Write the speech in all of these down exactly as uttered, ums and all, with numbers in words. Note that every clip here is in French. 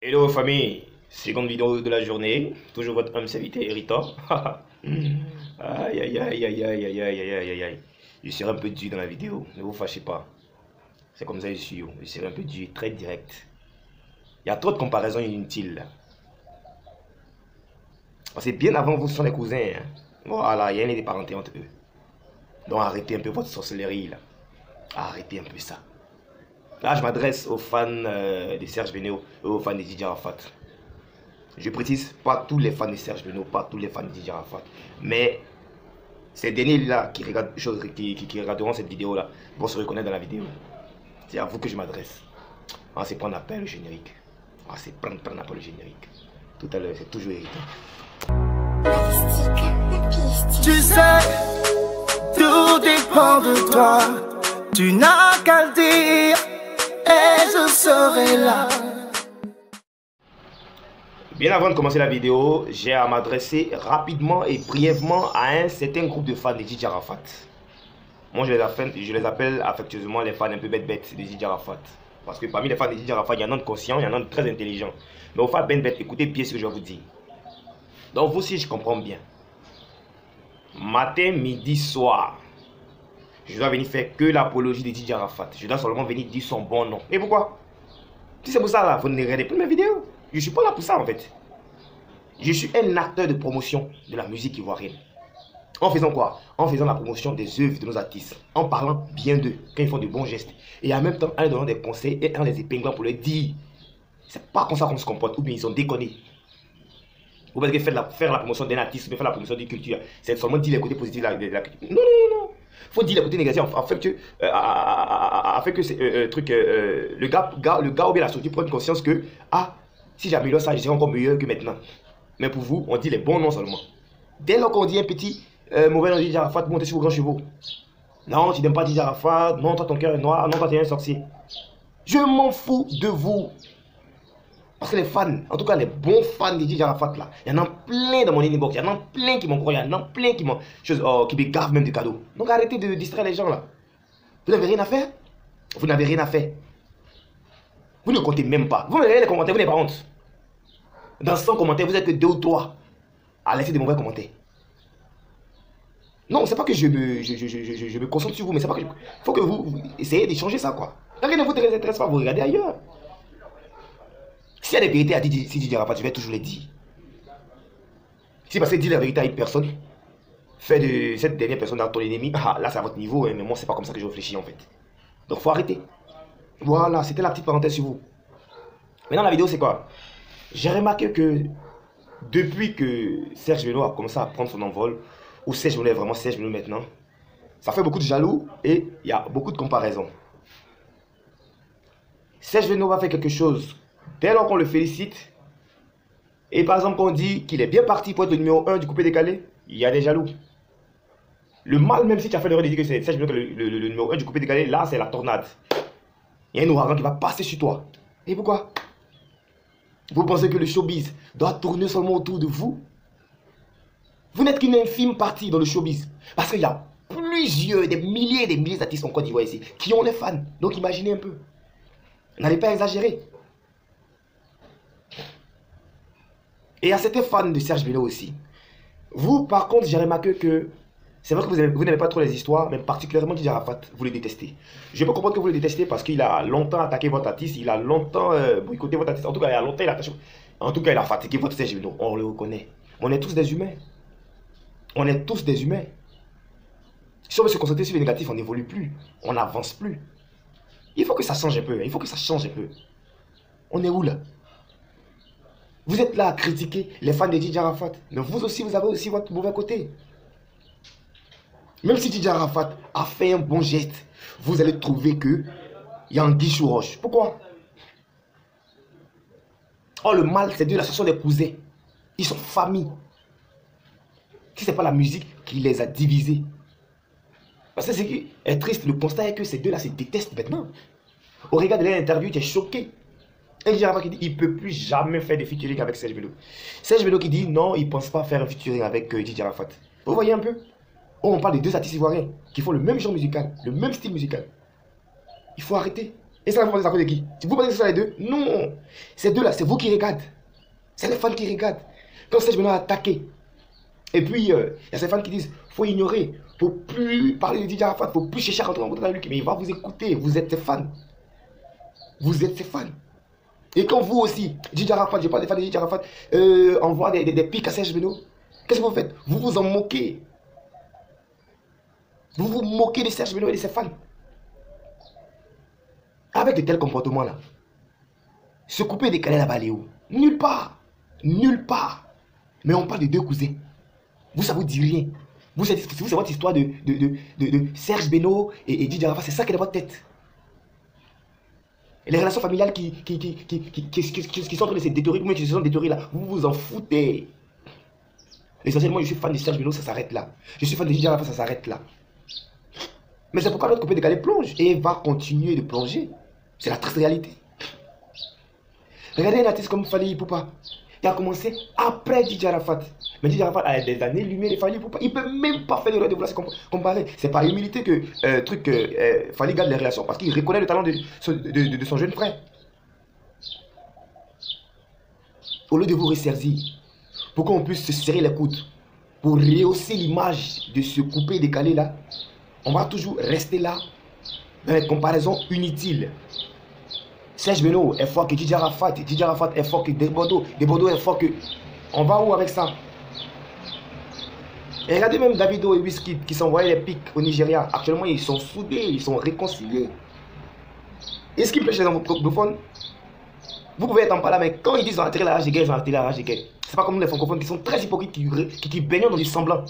Hello famille, seconde vidéo de la journée, toujours votre homme serviteur Rita. Aïe aïe aïe aïe aïe aïe aïe aïe aïe aïe. Je serai un peu dur dans la vidéo, ne vous fâchez pas. C'est comme ça que je suis, je serai un peu dur, très direct. Il y a trop de comparaisons inutiles là. C'est bien avant vous, ce sont les cousins. Hein. Voilà, il y a une des parentés entre eux. Donc arrêtez un peu votre sorcellerie là. Arrêtez un peu ça. Là, je m'adresse aux fans euh, de Serge Beno et aux fans de Didier Arafat. Je précise, pas tous les fans de Serge Beno, pas tous les fans de Didier Arafat. Mais ces derniers-là qui, regardent, qui, qui, qui regarderont cette vidéo-là vont se reconnaître dans la vidéo. C'est à vous que je m'adresse. Ah, c'est prendre appel le générique. Ah, c'est prendre, prendre appel le générique. Tout à l'heure, c'est toujours irritant. Tu sais, tout dépend de toi. Tu n'as qu'à le dire et je serai là. Bien avant de commencer la vidéo, j'ai à m'adresser rapidement et brièvement à un certain groupe de fans de Didier Arafat. Moi, je les, appelle, je les appelle affectueusement les fans un peu bêtes-bêtes de Didier Arafat. Parce que parmi les fans de Didier Arafat, il y en a de conscients, il y en a de très intelligents. Mais aux fans bêtes-bêtes, écoutez bien ce que je vais vous dire. Donc, vous aussi, je comprends bien. Matin, midi, soir, je dois venir faire que l'apologie de Didier Arafat. Je dois seulement venir dire son bon nom. Et pourquoi? Si c'est pour ça, là, vous ne regardez plus mes vidéos. Je ne suis pas là pour ça, en fait. Je suis un acteur de promotion de la musique ivoirienne. En faisant quoi? En faisant la promotion des œuvres de nos artistes. En parlant bien d'eux, quand ils font de bons gestes. Et en même temps, en leur donnant des conseils et en les épinglant pour leur dire c'est pas comme ça qu'on se comporte, ou bien ils ont déconné. Vous pensez que faire la, faire la promotion d'un artiste, mais faire la promotion d'une culture, c'est seulement dire les côtés positifs de la, de la culture. Non, non, non, non. Il faut dire les côtés négatifs afin que, euh, afin que euh, euh, truc, euh, le, gars, gars, le gars ou bien la structure prenne conscience que, ah, si j'améliore ça, je serai encore meilleur que maintenant. Mais pour vous, on dit les bons noms seulement. Dès lors qu'on dit un petit euh, mauvais nom de Didier Arafat, montez sur vos grands chevaux. Non, tu n'aimes pas Didier Arafat, non, toi ton cœur est noir, non, toi tu es un sorcier. Je m'en fous de vous. Parce que les fans, en tout cas les bons fans de Didier Arafat là, il y en a plein dans mon inbox, il y en a plein qui m'ont croyé, il y en a plein qui m'ont, oh, qui me gavent même des cadeaux. Donc arrêtez de distraire les gens là. Vous n'avez rien à faire? Vous n'avez rien à faire. Vous ne comptez même pas. Vous me regardez les commentaires, vous n'avez pas honte. Dans cent commentaires, vous êtes que deux ou trois à laisser des mauvais commentaires. Non, c'est pas que je me, je, je, je, je, je me concentre sur vous, mais c'est pas que je... faut que vous, vous essayez d'échanger ça quoi. Quand rien ne vous intéresse pas, vous regardez ailleurs. S'il y a des vérités à dire, si Didier Arafat, je vais toujours les dire. Si parce que dire la vérité à une personne, fait de cette dernière personne dans ton ennemi, ah, là c'est à votre niveau, hein, mais moi c'est pas comme ça que je réfléchis en fait. Donc faut arrêter. Voilà, c'était la petite parenthèse sur vous. Maintenant la vidéo c'est quoi? J'ai remarqué que depuis que Serge Beno a commencé à prendre son envol, ou Serge Beno est vraiment Serge Beno maintenant, ça fait beaucoup de jaloux et il y a beaucoup de comparaisons. Serge Beno va faire quelque chose. Dès lors qu'on le félicite, et par exemple qu'on dit qu'il est bien parti pour être le numéro un du coupé décalé, il y a des jaloux. Le mal, même si tu as fait l'erreur de dire que c'est Serge Beno le, le, le, le numéro un du coupé décalé, là c'est la tornade. Il y a un ouragan qui va passer sur toi. Et pourquoi? Vous pensez que le showbiz doit tourner seulement autour de vous? Vous n'êtes qu'une infime partie dans le showbiz. Parce qu'il y a plusieurs, des milliers et des milliers d'artistes en Côte d'Ivoire ici, qui ont les fans. Donc imaginez un peu. N'allez pas exagérer. Et à certains fans de Serge Beno aussi. Vous, par contre, j'ai remarqué que c'est vrai que vous n'aimez pas trop les histoires, mais particulièrement Didier Arafat, vous le détestez. Je peux comprendre que vous le détestez parce qu'il a longtemps attaqué votre artiste, il a longtemps euh, boycotté votre artiste. En tout cas, il a longtemps il a attaché... En tout cas, il a fatigué votre Serge Beno. On le reconnaît. On est tous des humains. On est tous des humains. Si on veut se concentrer sur le négatif, on n'évolue plus. On n'avance plus. Il faut que ça change un peu. Il faut que ça change un peu. On est où là? Vous êtes là à critiquer les fans de Didier Arafat. Mais vous aussi, vous avez aussi votre mauvais côté. Même si Didier Arafat a fait un bon geste, vous allez trouver que il y a un guichou roche. Pourquoi? Oh, le mal, c'est de la ce sont des cousins. Ils sont famille. Si ce n'est pas la musique qui les a divisés. Parce que ce qui est triste, le constat est que ces deux-là se détestent maintenant. Au regard de l'interview, tu es choqué. Et Didier Arafat qui dit il ne peut plus jamais faire de featuring avec Serge Beno. Serge Beno qui dit non, il ne pense pas faire un featuring avec euh, Didier Arafat. Vous voyez un peu? Oh, on parle de deux artistes ivoiriens qui font le même genre musical, le même style musical. Il faut arrêter. Et ça, vous pensez de qui? Vous pensez que ce sont les deux? Non. Ces deux-là, c'est vous qui regardez. C'est les fans qui regardent. Quand Serge Beno a attaqué. Et puis, il euh, y a ces fans qui disent, faut ignorer, faut plus parler de D J Arafat, faut plus chercher à rentrer en contact avec lui. Mais il va vous écouter, vous êtes ses fans. Vous êtes ses fans. Et quand vous aussi, D J Arafat, je parle des fans de D J Arafat, euh, envoie des, des, des pics à Serge Beno, qu'est-ce que vous faites? Vous vous en moquez. Vous vous moquez de Serge Beno et de ses fans. Avec de tels comportements-là, se couper des calais là-bas, aller où? Nulle part. Nulle part. Mais on parle de deux cousins. Vous, ça vous dit rien. Vous, c'est votre histoire de, de, de, de, de Serge Beno et, et D J Arafat. C'est ça qui est dans votre tête. Et les relations familiales qui, qui, qui, qui, qui, qui, qui, qui, qui sont en train de se détériorer, mais qui se sont détériorées là, vous vous en foutez. Essentiellement, je suis fan de Serge Beno, ça s'arrête là. Je suis fan de D J Arafat, ça s'arrête là. Mais c'est pourquoi notre coupé décalé plonge et va continuer de plonger. C'est la triste réalité. Regardez un artiste comme Fally Ipupa. Il a commencé après D J Arafat. Mais D J Arafat a des années-lumière de Fally Ipupa. Il ne peut même pas faire l'erreur de vouloir se comparer. C'est par humilité que euh, truc, euh, Fally garde les réactions parce qu'il reconnaît le talent de, de, de, de son jeune frère. Au lieu de vous ressaisir, pour qu'on puisse se serrer les coudes, pour rehausser l'image de ce coupé décalé là, on va toujours rester là dans les comparaisons inutiles. Serge Beno est fort que D J Arafat, D J Arafat est fort que Desbordeaux, Desbordeaux est fort que... On va où avec ça? Et regardez même Davido et Wizkid qui s'envoyaient les pics au Nigeria. Actuellement, ils sont soudés, ils sont réconciliés. Et ce qui me plaît chez les francophones, vous pouvez être en parlant, mais quand ils disent qu'ils ont attiré la rage de guerre, ils ont attiré la rage de guerre. C'est pas comme nous les francophones qui sont très hypocrites, qui, qui, qui baignent dans du semblant.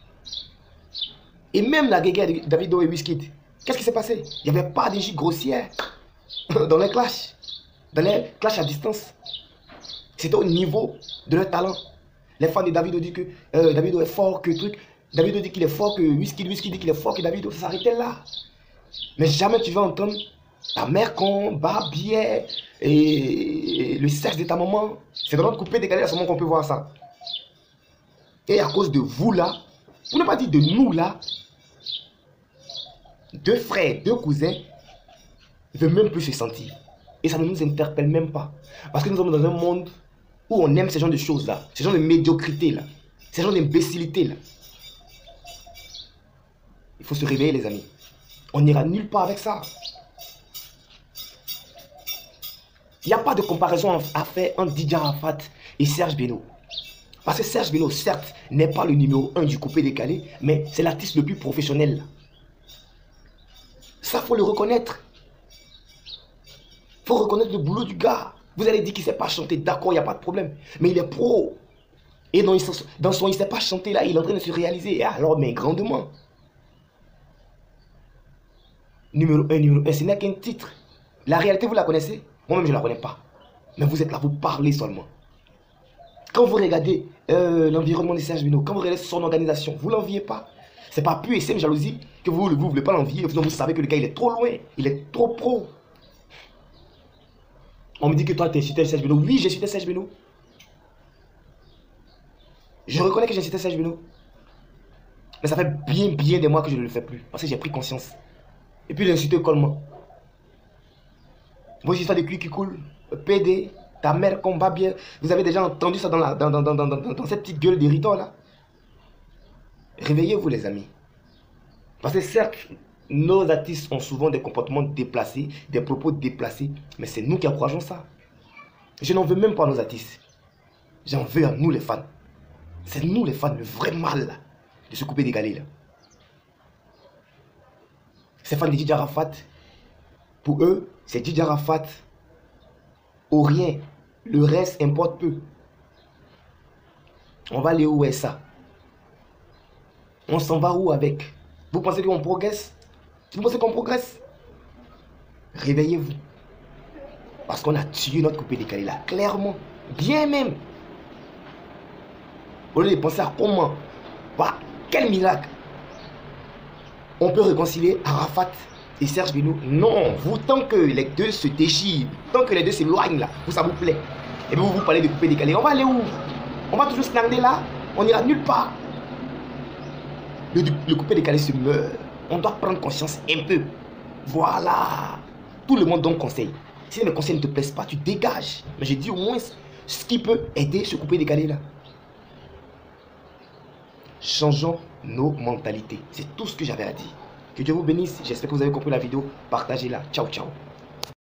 Et même la guerre de Davido et Wizkid, qu'est-ce qui s'est passé? Il n'y avait pas d'injures grossières dans les clashs, dans les clashs à distance. C'était au niveau de leur talent. Les fans de Davido disent que euh, Davido est fort, que truc. Davido dit qu'il est fort, que Wizkid, Wizkid dit qu'il est fort, que Davido, ça s'arrêtait là. Mais jamais tu vas entendre ta mère con, Barbier et le sexe de ta maman. C'est dans notre coupé décalé à ce moment qu'on peut voir ça. Et à cause de vous là, pour ne pas dire de nous là, deux frères, deux cousins, ne veulent même plus se sentir. Et ça ne nous interpelle même pas. Parce que nous sommes dans un monde où on aime ce genre de choses là, ce genre de médiocrité là, ce genre d'imbécilité là. Il faut se réveiller les amis. On n'ira nulle part avec ça. Il n'y a pas de comparaison à faire entre D J Arafat et Serge Beno. Parce que Serge Beno, certes, n'est pas le numéro un du coupé décalé, mais c'est l'artiste le plus professionnel. Ça, faut le reconnaître. Faut reconnaître le boulot du gars. Vous allez dire qu'il ne sait pas chanter, d'accord, il n'y a pas de problème. Mais il est pro. Et dans, dans son il ne sait pas chanter là, il est en train de se réaliser. Et alors, mais grandement. Numéro un, numéro un, ce n'est qu'un titre. La réalité, vous la connaissez? Moi-même, je ne la connais pas. Mais vous êtes là, vous parlez seulement. Quand vous regardez euh, l'environnement de Serge Beno, quand vous regardez son organisation, vous ne l'enviez pas. Ce n'est pas pure et simple jalousie que vous ne voulez pas l'envier. Sinon, vous savez que le gars, il est trop loin. Il est trop pro. On me dit que toi, tu insulté Serge Beno. Oui, j'ai insulté Serge Beno. Je reconnais que j'ai insulté Serge Beno. Mais ça fait bien, bien des mois que je ne le fais plus. Parce que j'ai pris conscience. Et puis l'insulter comment? Vos histoires de culs qui coulent. P D, ta mère combat bien. Vous avez déjà entendu ça dans, la, dans, dans, dans, dans, dans, dans cette petite gueule d'irritant là. Réveillez-vous les amis. Parce que certes, nos artistes ont souvent des comportements déplacés, des propos déplacés. Mais c'est nous qui encourageons ça. Je n'en veux même pas à nos artistes. J'en veux à nous les fans. C'est nous les fans, le vrai mal là, de se couper d'égaler là. Ces fans de D J Arafat, pour eux, c'est D J Arafat ou rien. Le reste importe peu. On va aller où est ça? On s'en va où avec? Vous pensez qu'on progresse? Vous pensez qu'on progresse? Réveillez-vous. Parce qu'on a tué notre coupé décalé là, clairement. Bien même. Au lieu de penser à comment, bah, quel miracle on peut réconcilier Arafat et Serge Beno. Non, vous, tant que les deux se déchirent, tant que les deux s'éloignent là, vous, ça vous plaît. Et bien vous, vous parlez de coupé décalé. On va aller où? On va toujours se snander là? On n'ira nulle part. Le, le coupé décalé se meurt. On doit prendre conscience un peu. Voilà. Tout le monde donne conseil. Si mes conseils ne te plaisent pas, tu dégages. Mais j'ai dit au moins ce qui peut aider ce coupé décalé là. Changeons nos mentalités. C'est tout ce que j'avais à dire. Que Dieu vous bénisse. J'espère que vous avez compris la vidéo. Partagez-la. Ciao, ciao.